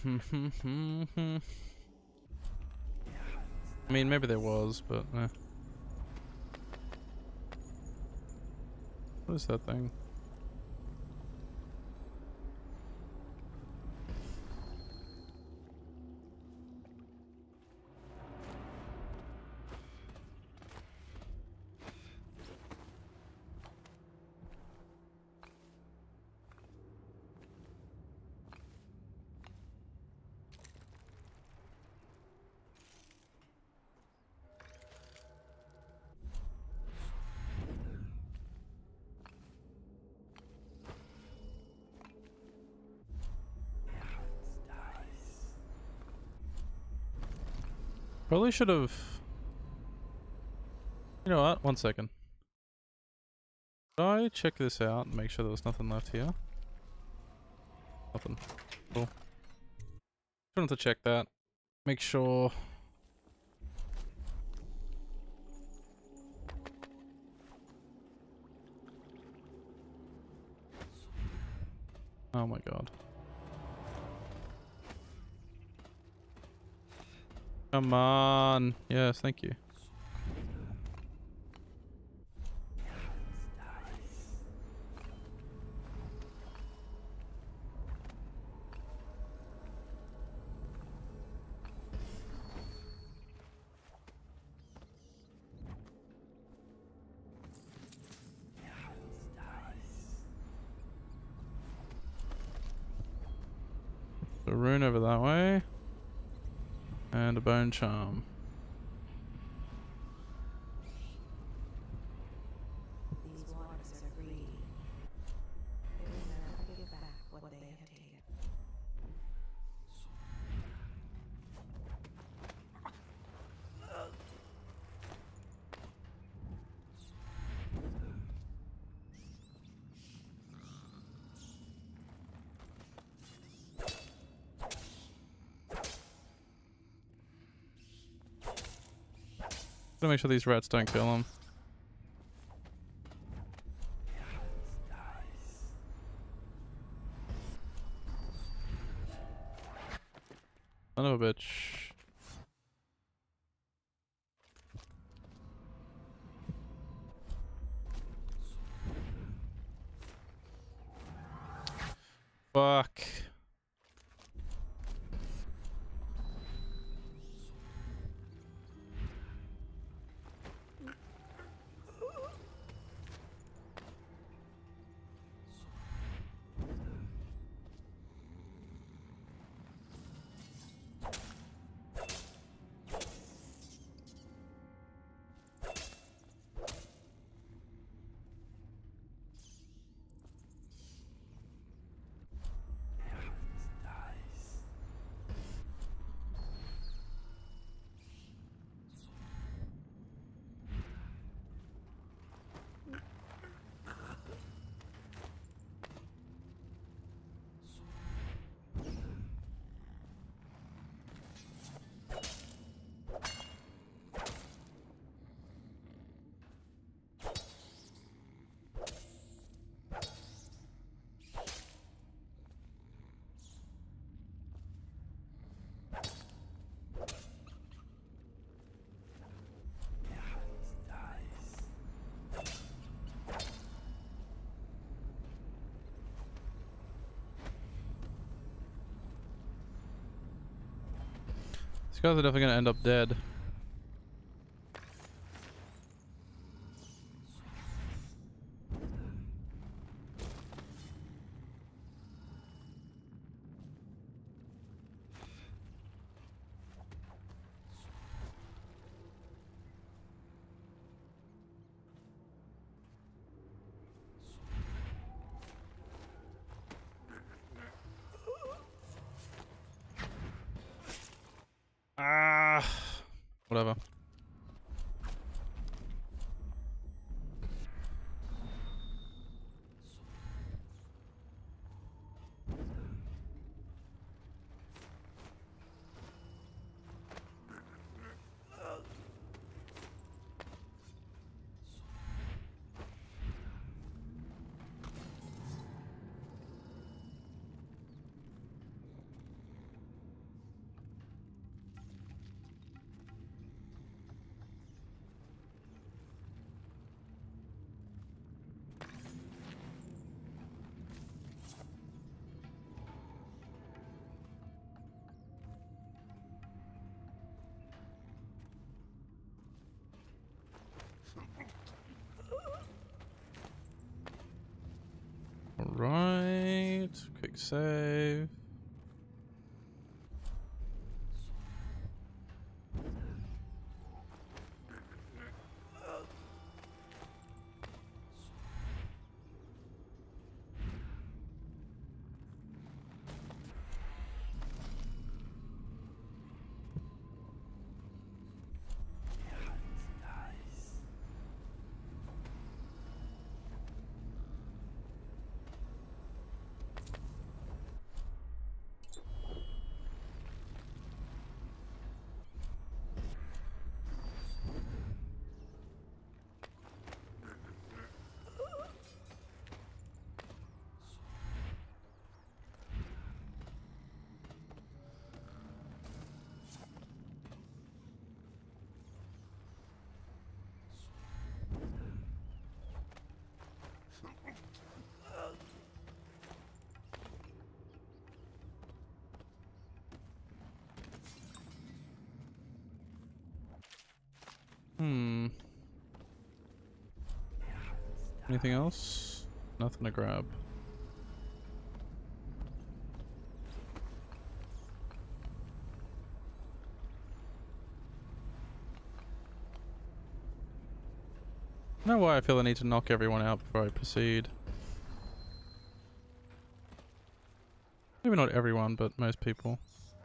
I mean, maybe there was, but what is that thing? Probably should have. You know what? 1 second. Did I check this out and make sure there was nothing left here? Nothing. Cool. Just wanted to check that. Make sure. Oh my god. Come on. Yes, thank you. A rune over that way. And a bone charm. These waters are greedy. They will never give back what they have taken. Gotta make sure these rats don't kill him. Son of a bitch. Fuck. These guys are definitely gonna end up dead. Ah, whatever. Alright, quick save. Anything else? Nothing to grab. I don't know why I feel I need to knock everyone out before I proceed. Maybe not everyone, but most people.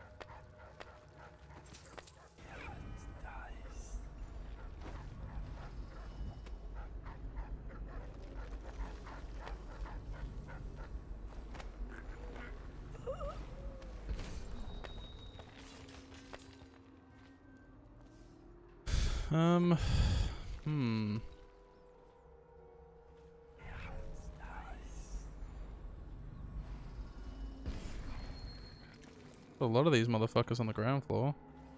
A lot of these motherfuckers on the ground floor.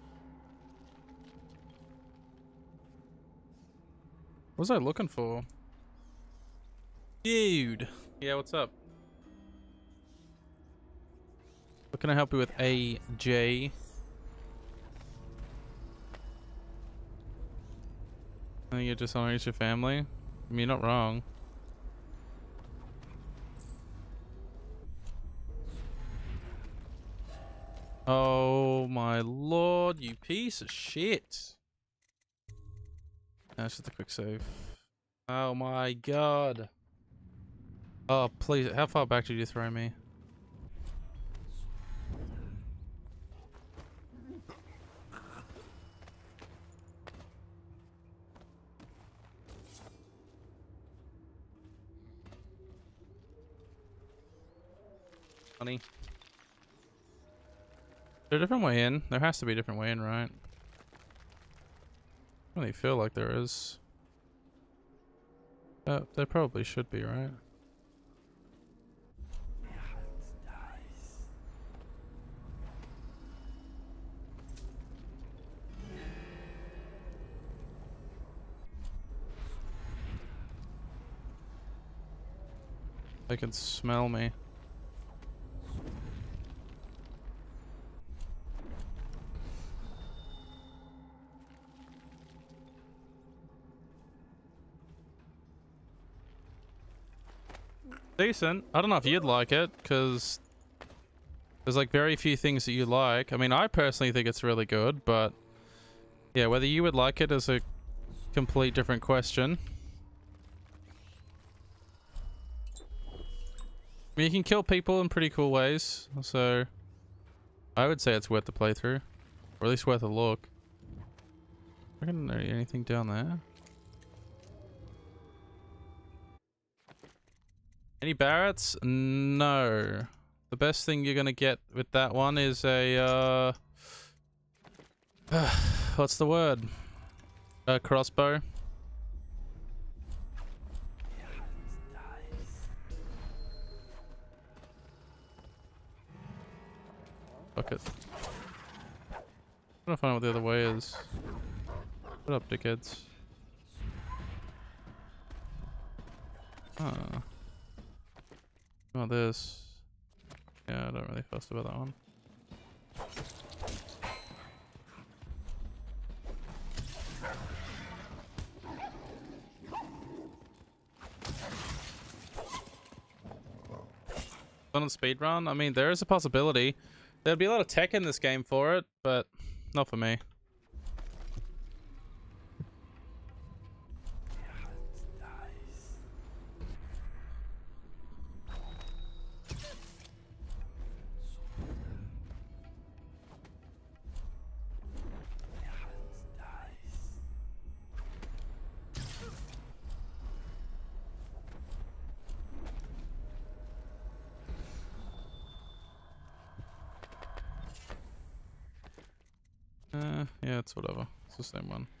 What was I looking for? Dude! Yeah, what's up? What can I help you with, AJ? I think you're dishonoring your family. I mean, you're not wrong. Oh my lord, you piece of shit. That's just a quick save. Oh my god. Oh, please. How far back did you throw me? Funny. Is there a different way in? There has to be a different way in, right? I really feel like there is. There probably should be, right? They can smell me. Decent. I don't know if you'd like it, because there's like very few things that you like. I mean, I personally think it's really good, but yeah, whether you would like it is a complete different question. I mean, you can kill people in pretty cool ways, so I would say it's worth the playthrough, or at least worth a look. I don't know anything down there. Any Barretts? No. The best thing you're gonna get with that one is a what's the word? A crossbow. Fuck it. I'm trying to find what the other way is. What up, dickheads? Huh. Oh, this. Yeah, I don't really fuss about that one. On a speed run. I mean, there is a possibility. There'd be a lot of tech in this game for it, but not for me. Yeah, it's whatever. It's the same one.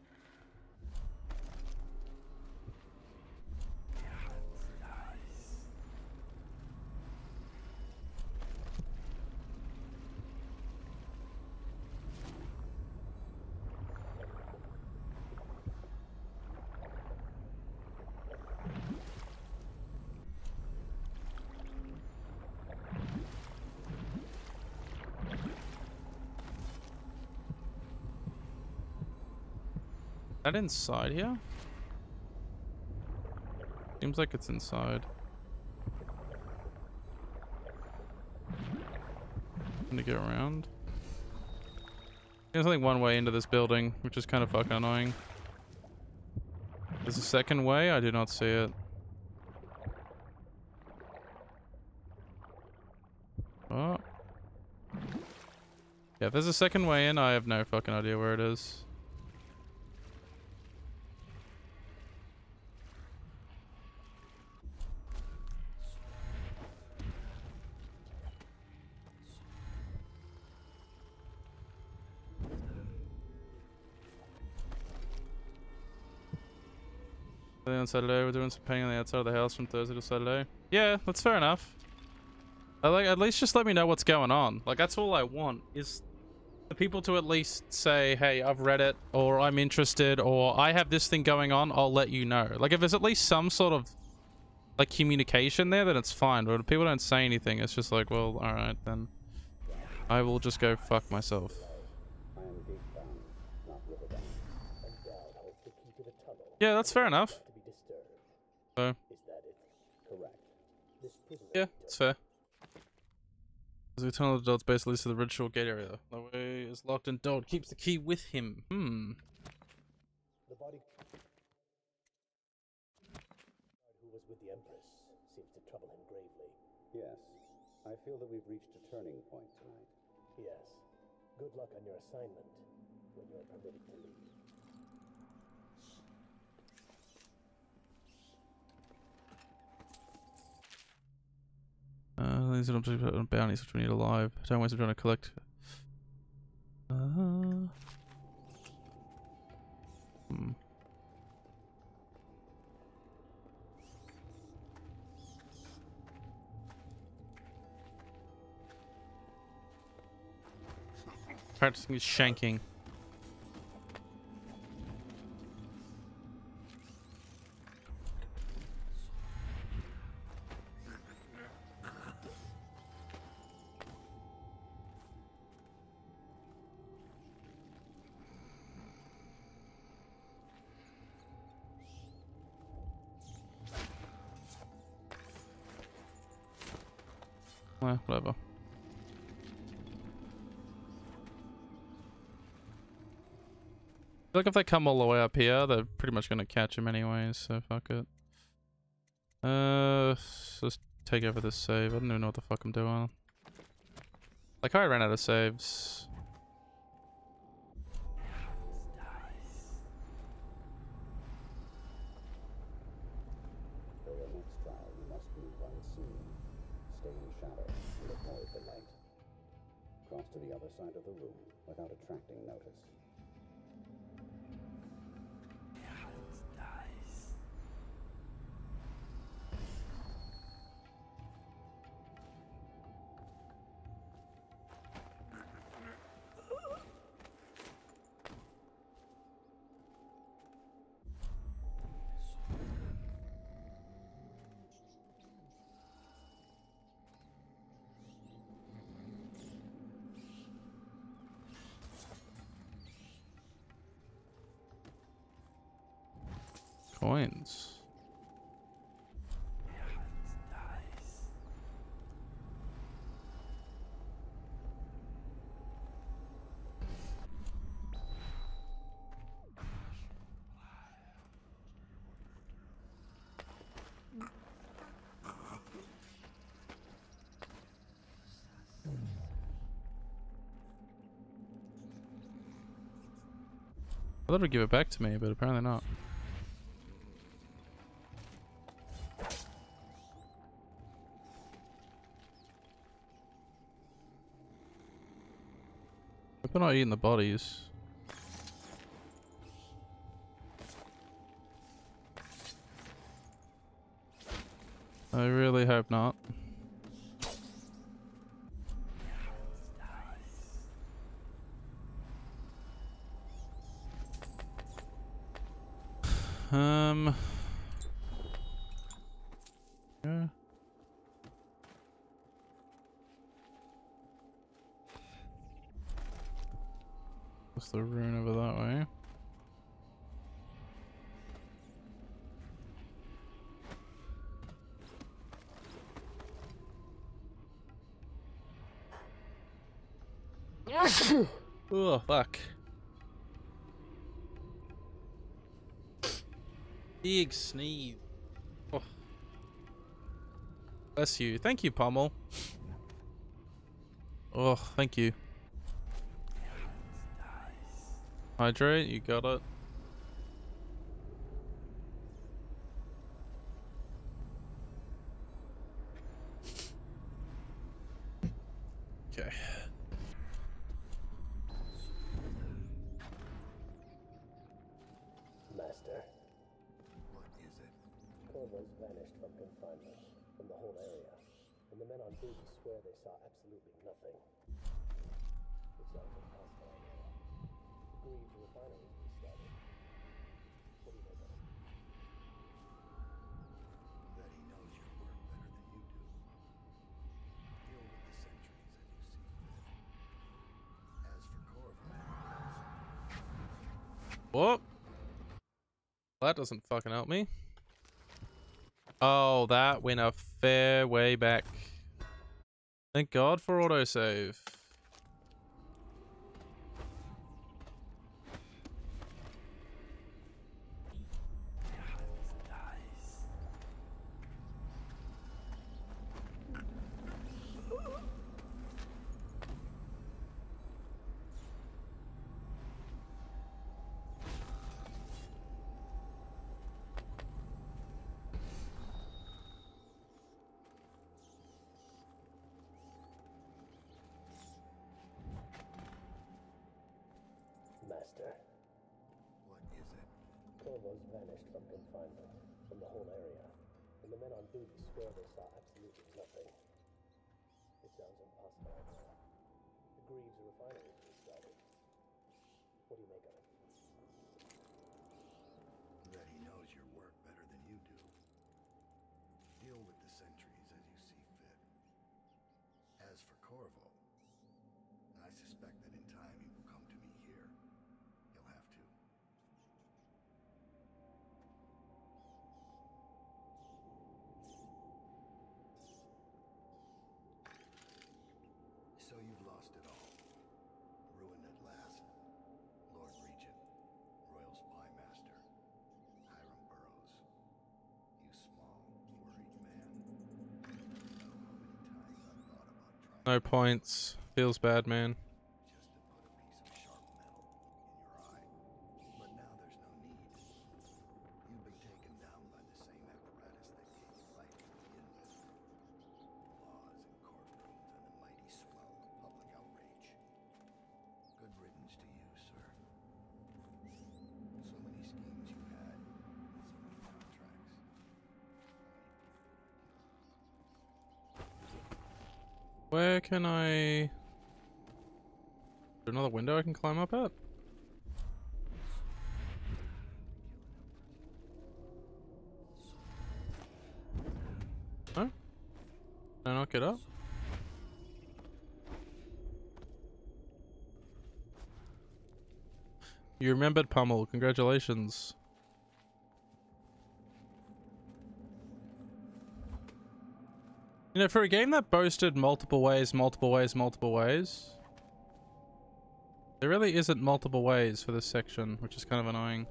That inside here? Seems like it's inside. To get around. There's only one way into this building, which is kind of fucking annoying. There's a second way? I do not see it. Oh. Yeah, if there's a second way in, I have no fucking idea where it is. On Saturday, we're doing some painting on the outside of the house from Thursday to Saturday. Yeah, that's fair enough. Like, at least just let me know what's going on. Like, that's all I want, is the people to at least say, hey, I've read it, or I'm interested, or I have this thing going on, I'll let you know. Like, if there's at least some sort of, like, communication there, then it's fine. But if people don't say anything, it's just like, well, alright, then I will just go fuck myself. Yeah, that's fair enough. So, yeah, it's fair. The tunnel of Daud's base leads to the ritual gate area. The way is locked and Daud keeps the key with him. The body who was with the Empress seems to trouble him gravely. Yes. I feel that we've reached a turning point tonight. Yes. Good luck on your assignment when you're permitted to leave. These are bounties which we need alive. Don't waste time trying to collect. Practicing shanking. Well, whatever. Like if they come all the way up here, they're pretty much gonna catch him anyways, so fuck it. Let's take over this save. I don't even know what the fuck I'm doing. Like I ran out of saves. For your next trial, you must move unseen. Stay in shadow and avoid the light. Cross to the other side of the room without attracting notice. Coins. I thought it would give it back to me, but apparently not. Hope they're not eating the bodies. I really hope not. Yeah. What's the rune over that way? Oh, fuck. Big sneeze. Oh. Bless you. Thank you, Pommel. Oh, thank you. Hydrate, you got it. Okay. Master, What is it? Corvo's vanished from confinement, from the whole area, and the men on duty swear they saw absolutely nothing. It sounds impossible, I know. The Greaves refineries restarted. What do you make of it? That he knows your work better than you do. Deal with the sentries as you see fit. As for Corvo, Whoop. That doesn't fucking help me. Oh, that went a fair way back. Thank God for autosave. Master, what is it? Corvo's vanished from confinement, from the whole area, and the men on duty swear they saw absolutely nothing. It sounds impossible, I know. The Greaves refineries restarted. What do you make of it? That he knows your work better than you do. Deal with the sentries as you see fit. As for Corvo, I suspect that in time he will come to me here. He'll have to. So you've lost it all. Ruined at last. Lord Regent, Royal Spy Master, Hiram Burrows. You small, worried man. I don't know how many times I've thought about trying No points. Feels bad, man. just to put a piece of sharp metal in your eye. But now there's no need. You've been taken down by the same apparatus that gave you life to begin with. Laws and courtrooms and a mighty swell of public outrage. Good riddance to you, sir. So many schemes you had, and so many contracts. Where can I... Is there another window I can climb up at? No? Can I not get up? You remembered Pummel. Congratulations. You know, for a game that boasted multiple ways, there really isn't multiple ways for this section, which is kind of annoying.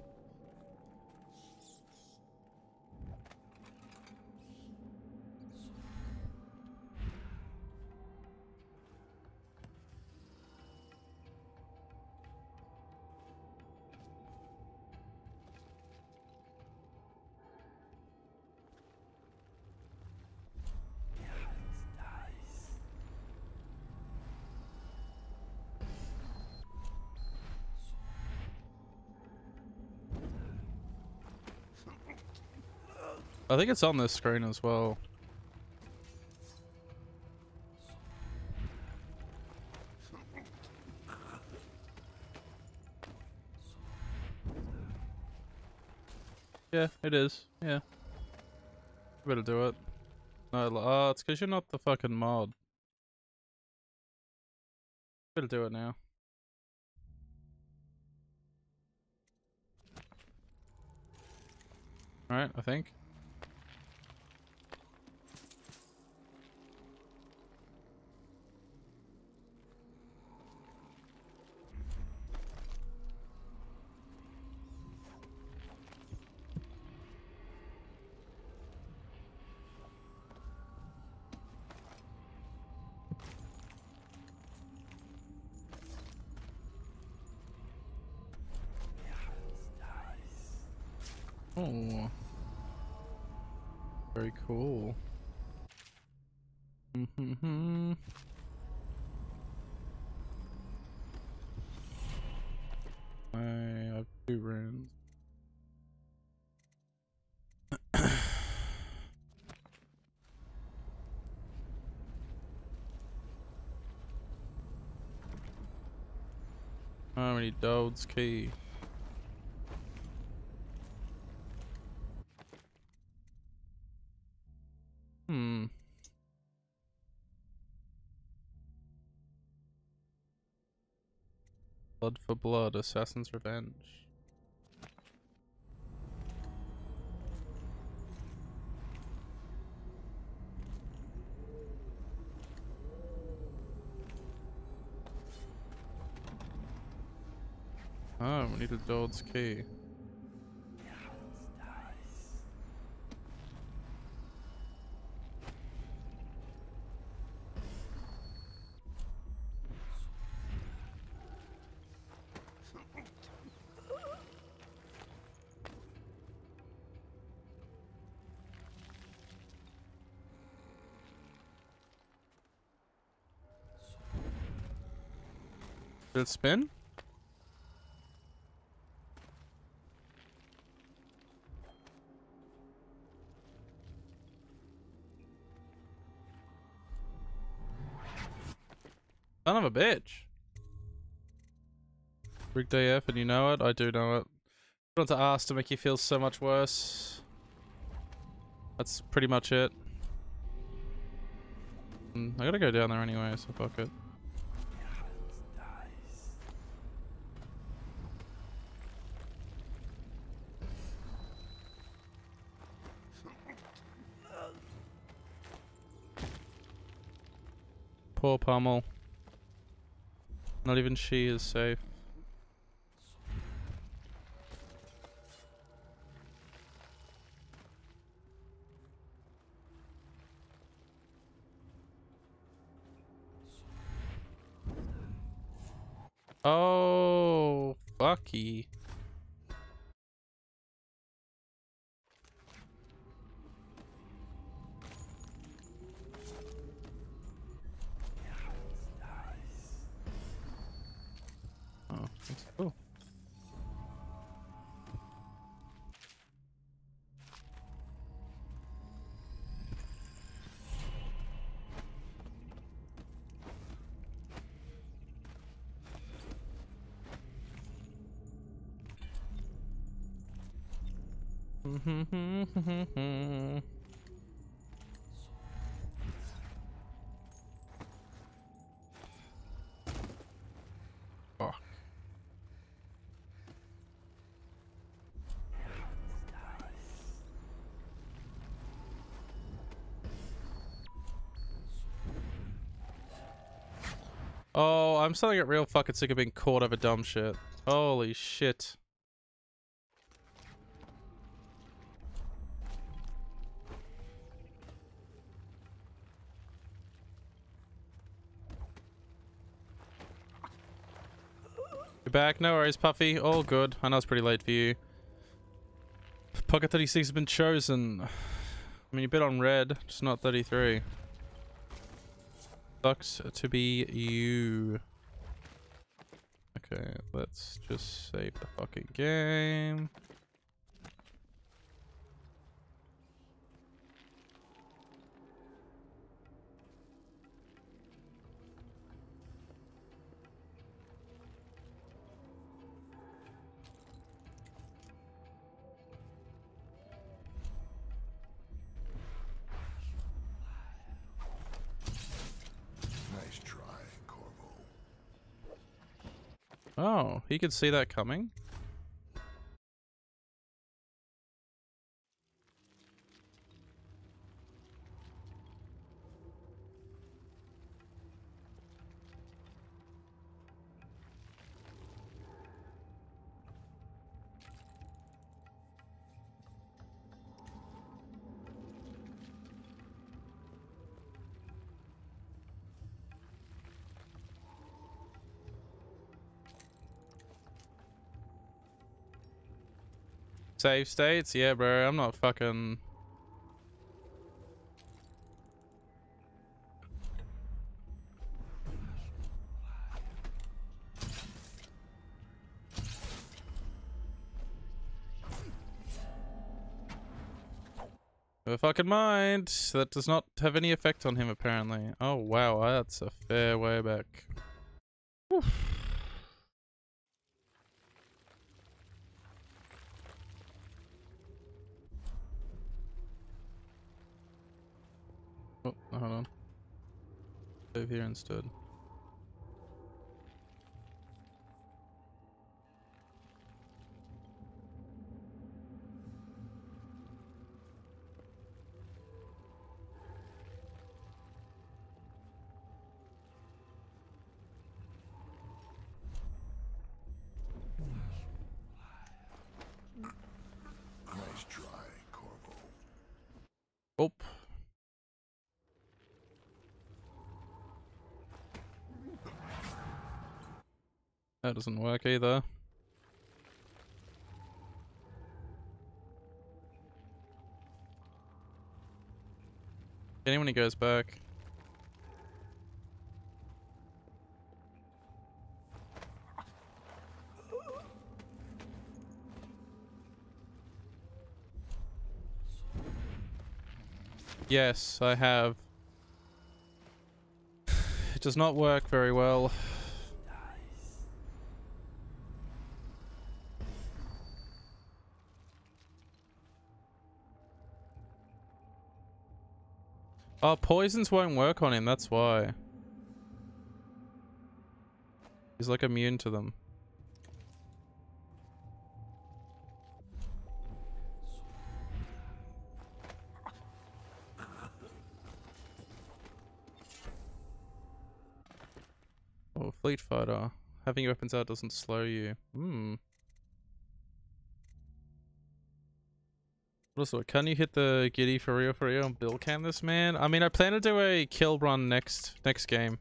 I think it's on this screen as well. Yeah, it is. Yeah. Better do it. No, oh, it's because you're not the fucking mod. Better do it now. Alright, I think. Oh. Very cool. I have 2 runes. Oh, we need Daud's key. Blood for blood, assassin's revenge. Oh, we need a Daud's key. Did it spin? Son of a bitch. Rigged AF and you know it? I do know it. Put on to ask to make you feel so much worse. That's pretty much it. I gotta go down there anyway, so fuck it. Poor Pummel. Not even she is safe. Oh, fucky. Oh, that's cool. Fuck. Oh, I'm starting to get real fucking sick of being caught over dumb shit. Holy shit. You're back? No worries, Puffy. All good. I know it's pretty late for you. Pocket 36 has been chosen. I mean, you're a bit on red, just not 33. Sucks to be you. Okay, let's just save the fucking game. Oh, he could see that coming. Save states? Yeah, bro. I'm not fucking... Never fucking mind. That does not have any effect on him, apparently. Oh, wow. That's a fair way back. Oof. Oh, hold on. Save here instead. Nice try, Corvo. Oh. That doesn't work either. Anyone who goes back. Yes, I have. It does not work very well. Oh, poisons won't work on him, that's why. He's like immune to them. Oh, fleet fighter. Having your weapons out doesn't slow you. Hmm. Also, can you hit the giddy for real and bill cam this man? I mean, I plan to do a kill run next game.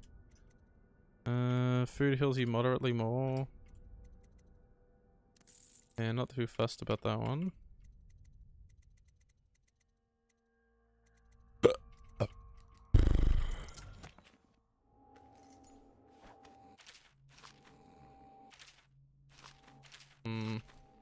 Food heals you moderately more. Yeah, not too fussed about that one. Hmm.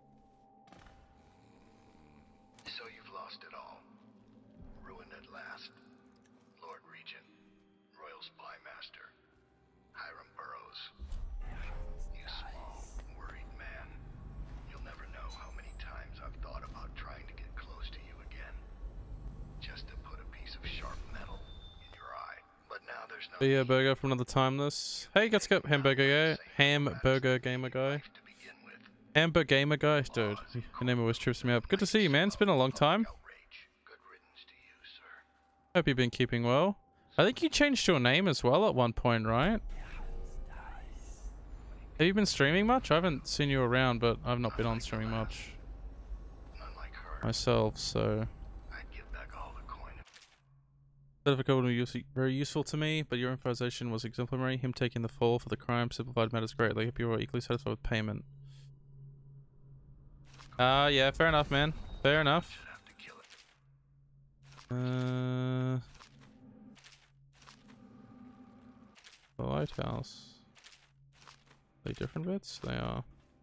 So you've lost it all. Ruined at last. Lord Regent, Royal Spy Master, Hiram Burrows. You small, worried man. You'll never know how many times I've thought about trying to get close to you again. Just to put a piece of sharp metal in your eye. But now there's no Yeah, burger from another timeless. Hey, let's go hamburger guy. Hamburger gamer guy. Hamburger gamer guy. Dude, your name always trips me up. Good to see you, man. It's been a long time. Hope you've been keeping well. I think you changed your name as well at one point, right? Have you been streaming much? I haven't seen you around, but I've not been on streaming much myself, so... Difficult and very useful to me, but your improvisation was exemplary. Him taking the fall for the crime simplified matters greatly. Hope you were equally satisfied with payment. Yeah, fair enough, man. Fair enough. The lighthouse. Are they different bits? They are.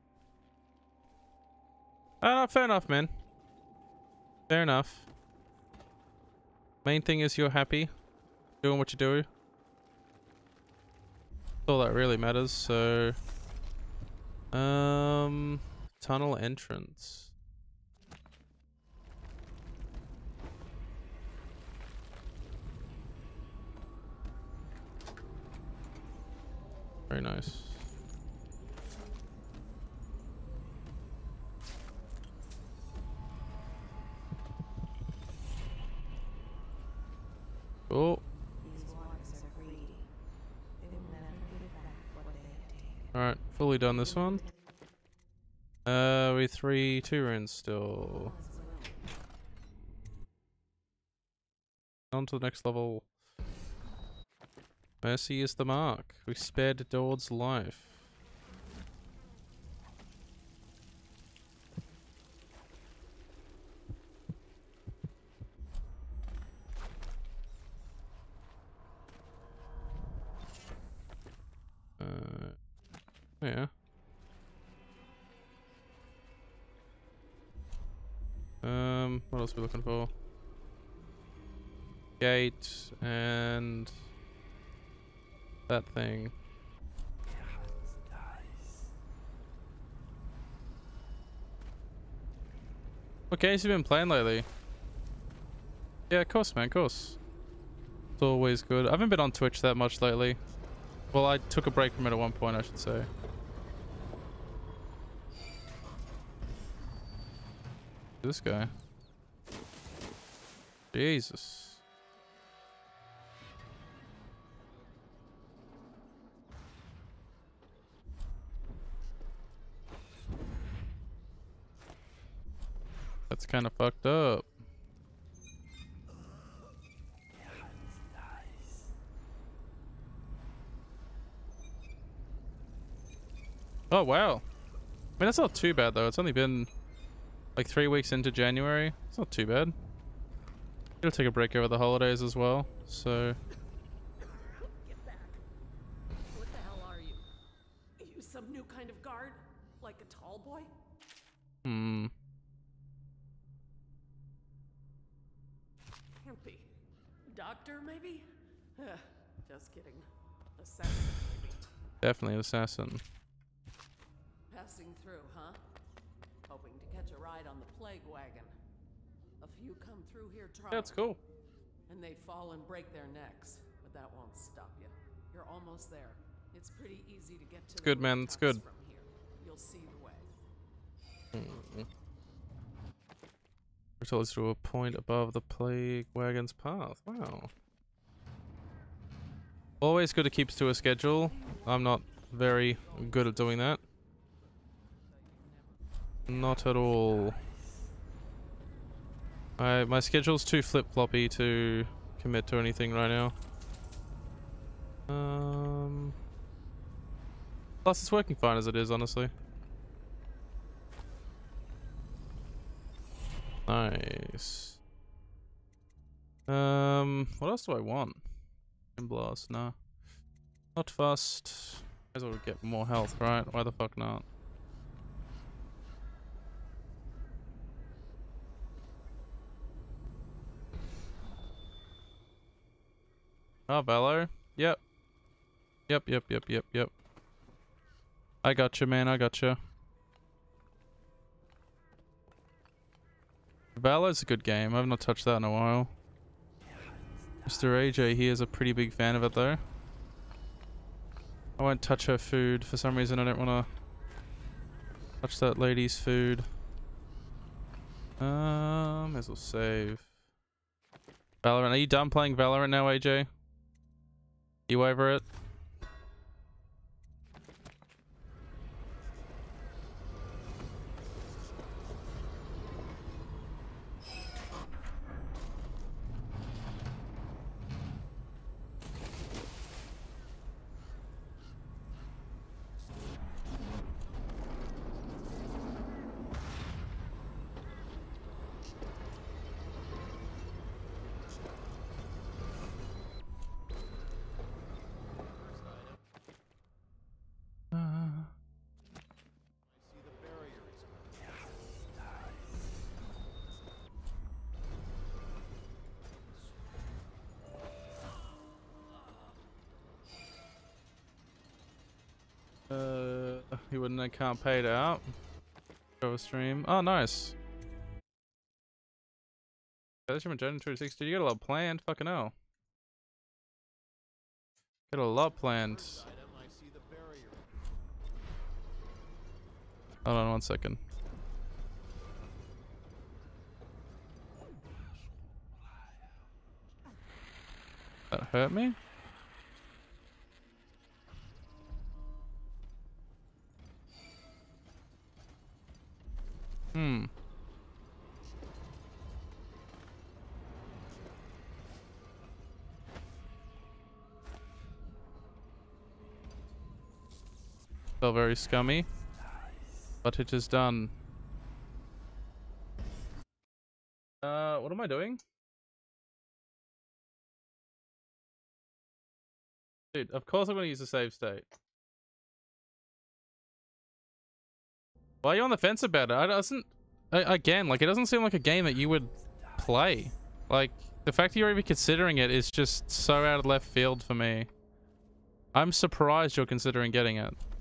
Fair enough, man. Fair enough. Main thing is you're happy. Doing what you do. That's all that really matters, so... Tunnel entrance. Very nice. Alright, fully done this one. We 2 runes still. On to the next level. Mercy is the mark. We spared Daud's life. Yeah. What else are we looking for? Gate and that thing. What games have you been playing lately? Yeah, of course, man, of course. It's always good. I haven't been on Twitch that much lately. Well, I took a break from it at one point, I should say. This guy. Jesus. That's kind of fucked up. Oh, wow. I mean, that's not too bad, though. It's only been like 3 weeks into January. It's not too bad. It'll take a break over the holidays as well, so... Get back. What the hell are you? Are you some new kind of guard? Like a tall boy? Hmm. Can't be. Doctor, maybe? Just kidding. Assassin, maybe. Definitely an assassin. Passing through, huh? Hoping to catch a ride on the plague wagon. A few come through here trying. Yeah, it's cool. And they fall and break their necks. But that won't stop you. You're almost there. It's pretty easy to get to It's good, man. It's good. from here. You'll see the way. Told us to a point above the plague wagon's path. Wow. Always good to keep to a schedule. I'm not very good at doing that. Not at all. My schedule's too flip-floppy to commit to anything right now. Plus it's working fine as it is, honestly. Nice. What else do I want? Blast, no. Not fast. Might as well get more health, right? Why the fuck not? Oh, Valo? Yep. Yep. I gotcha, man, I gotcha. Valo's a good game. I've not touched that in a while. Mr. AJ here is a pretty big fan of it though. I won't touch her food. For some reason I don't want to touch that lady's food. May as well save. Valorant. Are you done playing Valorant now, AJ? You over it? He wouldn't. I can't pay it out. Go a stream. Oh, nice. That's your Magenta 260. You got a lot planned. Fucking hell. Got a lot planned. Hold on 1 second. That hurt me? Hmm. Felt very scummy, but it is done. What am I doing? Dude, of course I'm gonna use a save state. Why are you on the fence about it? Again, like, it doesn't seem like a game that you would play. Like, the fact that you're even considering it is just so out of left field for me. I'm surprised you're considering getting it.